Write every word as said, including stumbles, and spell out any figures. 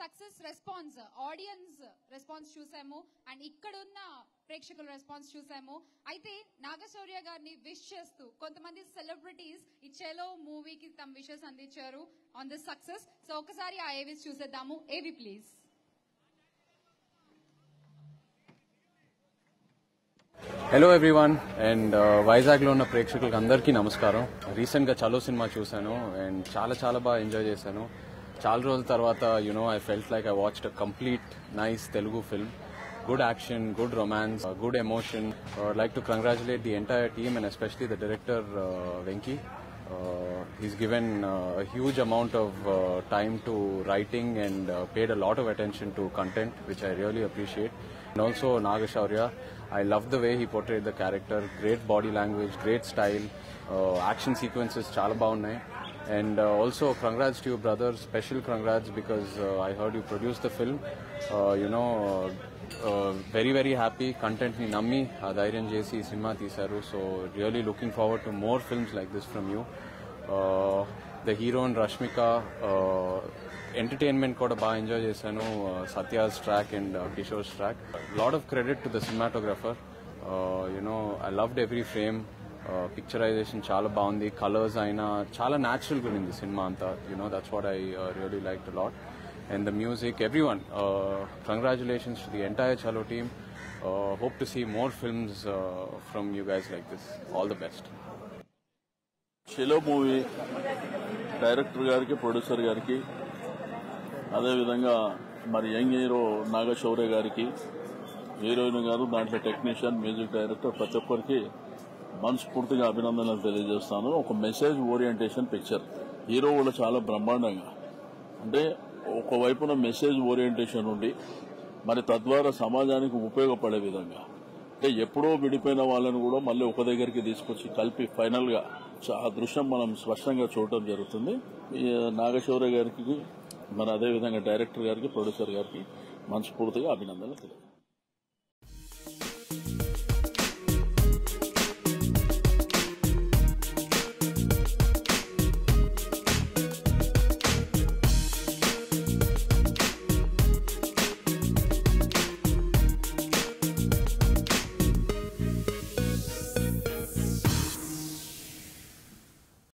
Success response, audience response చూసాము and ఇక్కడున్న ప్రేక్షకుల రెస్పాన్స్ చూసాము. అయితే నాగశౌర్య గారిని విష్ చేస్తూ కొంతమంది సెలబ్రిటీస్ ఈ చెలో మూవీకి తమ విషెస్ అందించారు ఆన్ దిస్ సక్సెస్. సో ఒకసారి ఆ ఏవీస్ చూసేద్దాము. ఏవి ప్లీజ్. హలో ఎవ్రీవన్ అండ్ వైజాగ్లో ఉన్న ప్రేక్షకులకు అందరికీ నమస్కారం. రీసెంట్గా చలో సినిమా చూశాను అండ్ చాలా చాలా బాగా ఎంజాయ్ చేశాను. చాలా రోజుల తర్వాత you know I felt like I watched a complete nice Telugu film. Good action, good romance, good emotion. I'd like to congratulate the entire team and especially the director uh, Venki. Uh, he's given uh, a huge amount of uh, time to writing and uh, paid a lot of attention to content, which I really appreciate. And also Nagashaurya, I love the way he portrayed the character. Great body language, great style, uh, action sequences chala baagunnai. And uh, also congrats to you brother, special congrats because uh, I heard you produced the film. Uh, you know, uh, uh, very very happy. Content ni nammi aa dhairyam chesi ee cinema teesaru. So really looking forward to more films like this from you. Uh, the heroine Rashmika, uh, entertainment kuda baa enjoy chesanu. uh, Satya's track and uh, Kishore's track. Lot of credit to the cinematographer. Uh, you know, I loved every frame. Picturisation చాలా బాగుంది. Colours అయినా చాలా న్యాచురల్గా ఉంది సినిమా అంతా. You know that's what I really like a lot. And the music, every one, congratulations to the entire Chalo team. Hope to see more films from you guys like this. All the best. Chalo movie director గారికి, producer గారికి, అదేవిధంగా మరి young hero Naga Shaurya గారికి, heroine గారు, దాంట్లో technician, music director, ప్రతి ఒక్కరికి మనస్ఫూర్తిగా అభినందనలు తెలియజేస్తాను. ఒక మెసేజ్ ఓరియంటేషన్ పిక్చర్. హీరో కూడా చాలా బ్రహ్మాండంగా, అంటే ఒకవైపున మెసేజ్ ఓరియంటేషన్ ఉండి మరి తద్వారా సమాజానికి ఉపయోగపడే విధంగా, అంటే ఎప్పుడో విడిపోయిన వాళ్ళని కూడా మళ్ళీ ఒక దగ్గరికి తీసుకొచ్చి కలిపి ఫైనల్ గా ఆ దృశ్యం మనం స్పష్టంగా చూడటం జరుగుతుంది. నాగశౌర్య గారికి, మరి అదేవిధంగా డైరెక్టర్ గారికి, ప్రొడ్యూసర్ గారికి మనస్ఫూర్తిగా అభినందనలు తెలియజేస్తాను.